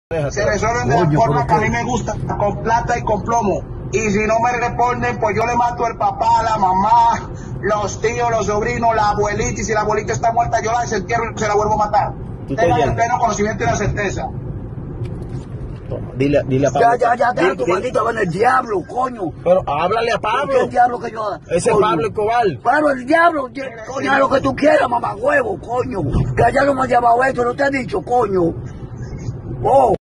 Se resuelven de la forma que a mí me gusta, con plata y con plomo. Y si no me responden, pues yo le mato al papá, a la mamá, los tíos, los sobrinos, la abuelita. Y si la abuelita está muerta, yo la desentierro y se la vuelvo a matar. Tengan el pleno conocimiento y la certeza. Dile a Pablo. Ya, tu maldito ven el diablo, coño. Pero háblale a Pablo. ¿Qué diablo que yo haga? Ese es Pablo Escobar. Pablo, el diablo, coño, haz lo que tú quieras, mamá huevo, coño. Que allá no me ha llevado esto, no te ha dicho, coño. Oh.